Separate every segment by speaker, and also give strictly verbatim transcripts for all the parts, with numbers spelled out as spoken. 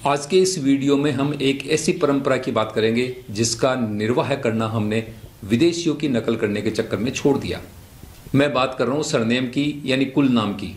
Speaker 1: आज के इस वीडियो में हम एक ऐसी परंपरा की बात करेंगे जिसका निर्वाह करना हमने विदेशियों की नकल करने के चक्कर में छोड़ दिया। मैं बात कर रहा हूं सरनेम की, यानी कुल नाम की।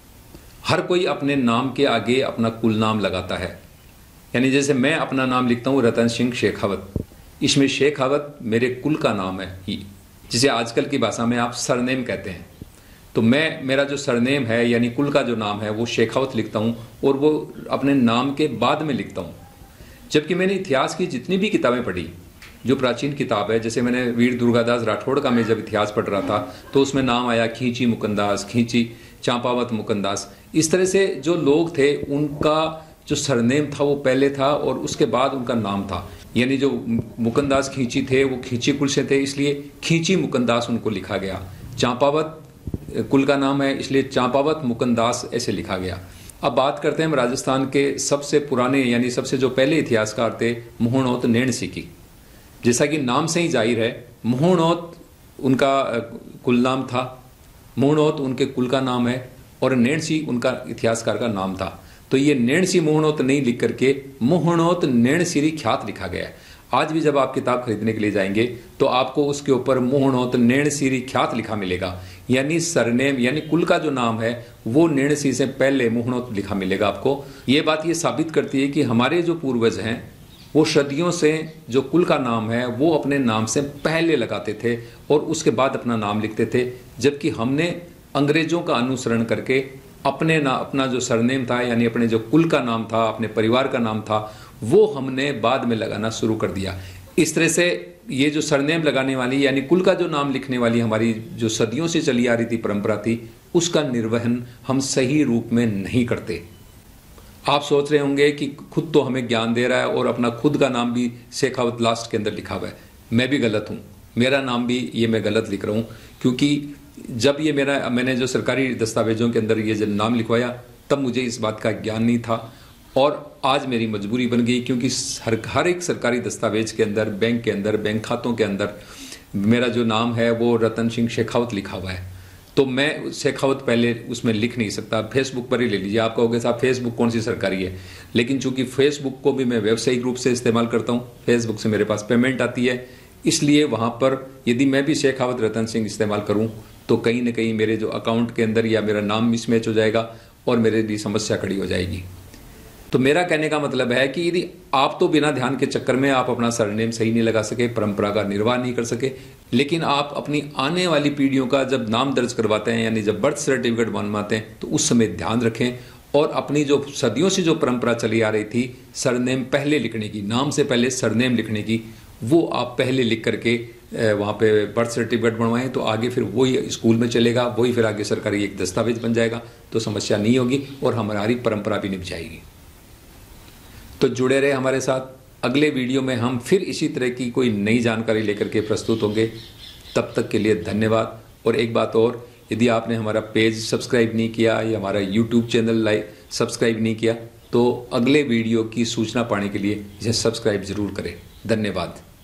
Speaker 1: हर कोई अपने नाम के आगे अपना कुल नाम लगाता है। यानी जैसे मैं अपना नाम लिखता हूं रतन सिंह शेखावत, इसमें शेखावत मेरे कुल का नाम है, जिसे आजकल की भाषा में आप सरनेम कहते हैं। तो मैं मेरा जो सरनेम है यानी कुल का जो नाम है वो शेखावत लिखता हूँ और वो अपने नाम के बाद में लिखता हूँ। जबकि मैंने इतिहास की जितनी भी किताबें पढ़ी, जो प्राचीन किताब है, जैसे मैंने वीर दुर्गादास राठौड़ का मैं जब इतिहास पढ़ रहा था तो उसमें नाम आया खींची मुकंदास, खींची चांपावत मुकंदास। इस तरह से जो लोग थे उनका जो सरनेम था वो पहले था और उसके बाद उनका नाम था। यानी जो मुकंदास खींची थे वो खींची कुल से थे, इसलिए खींची मुकंदास उनको लिखा गया। चांपावत कुल का नाम है, इसलिए चांपावत मुकंदास ऐसे लिखा गया। अब बात करते हैं हम राजस्थान के सबसे पुराने यानी सबसे जो पहले इतिहासकार थे मोहनोत नैणसी की। जैसा कि नाम से ही जाहिर है, मोहनोत उनका कुल नाम था, मोहनोत उनके कुल का नाम है और नैणसी उनका इतिहासकार का नाम था। तो ये नैणसी मोहनोत नहीं लिख करके मोहनोत नैणसीरी ख्यात लिखा गया है। आज भी जब आप किताब खरीदने के लिए जाएंगे तो आपको उसके ऊपर मोहनोत नैणसीरी ख्यात लिखा मिलेगा। यानी सरनेम यानी कुल का जो नाम है वो नैणसी से पहले मोहनोत लिखा मिलेगा आपको। ये बात ये साबित करती है कि हमारे जो पूर्वज हैं वो सदियों से जो कुल का नाम है वो अपने नाम से पहले लगाते थे और उसके बाद अपना नाम लिखते थे। जबकि हमने अंग्रेजों का अनुसरण करके अपने ना अपना जो सरनेम था यानी अपने जो कुल का नाम था, अपने परिवार का नाम था, वो हमने बाद में लगाना शुरू कर दिया। इस तरह से ये जो सरनेम लगाने वाली यानी कुल का जो नाम लिखने वाली हमारी जो सदियों से चली आ रही थी परंपरा थी, उसका निर्वहन हम सही रूप में नहीं करते। आप सोच रहे होंगे कि खुद तो हमें ज्ञान दे रहा है और अपना खुद का नाम भी शेखावत लास्ट के अंदर लिखा हुआ है। मैं भी गलत हूँ, मेरा नाम भी ये मैं गलत लिख रहा हूँ, क्योंकि जब ये मेरा मैंने जो सरकारी दस्तावेजों के अंदर ये जब नाम लिखवाया तब मुझे इस बात का ज्ञान नहीं था और आज मेरी मजबूरी बन गई, क्योंकि हर हर एक सरकारी दस्तावेज के अंदर, बैंक के अंदर, बैंक खातों के अंदर मेरा जो नाम है वो रतन सिंह शेखावत लिखा हुआ है। तो मैं शेखावत पहले उसमें लिख नहीं सकता। फेसबुक पर ही ले लीजिए, आप कहोगे साहब फेसबुक कौन सी सरकारी है, लेकिन चूंकि फेसबुक को भी मैं व्यावसायिक रूप से इस्तेमाल करता हूँ, फेसबुक से मेरे पास पेमेंट आती है, इसलिए वहाँ पर यदि मैं भी शेखावत रतन सिंह इस्तेमाल करूँ तो कहीं ना कहीं मेरे जो अकाउंट के अंदर या मेरा नाम मिसमैच हो जाएगा और मेरे लिए समस्या खड़ी हो जाएगी। तो मेरा कहने का मतलब है कि यदि आप तो बिना ध्यान के चक्कर में आप अपना सरनेम सही नहीं लगा सके, परंपरा का निर्वाह नहीं कर सके, लेकिन आप अपनी आने वाली पीढ़ियों का जब नाम दर्ज करवाते हैं यानी जब बर्थ सर्टिफिकेट बनवाते हैं तो उस समय ध्यान रखें और अपनी जो सदियों से जो परंपरा चली आ रही थी सरनेम पहले लिखने की, नाम से पहले सरनेम लिखने की, वो आप पहले लिख करके वहाँ पे बर्थ सर्टिफिकेट बनवाएं तो आगे फिर वही स्कूल में चलेगा, वही फिर आगे सरकारी एक दस्तावेज बन जाएगा, तो समस्या नहीं होगी और हमारी परंपरा भी निभ जाएगी। तो जुड़े रहे हमारे साथ। अगले वीडियो में हम फिर इसी तरह की कोई नई जानकारी लेकर के प्रस्तुत होंगे। तब तक के लिए धन्यवाद। और एक बात और, यदि आपने हमारा पेज सब्सक्राइब नहीं किया या हमारा यूट्यूब चैनल लाइक सब्सक्राइब नहीं किया तो अगले वीडियो की सूचना पाने के लिए इसे सब्सक्राइब जरूर करें। धन्यवाद।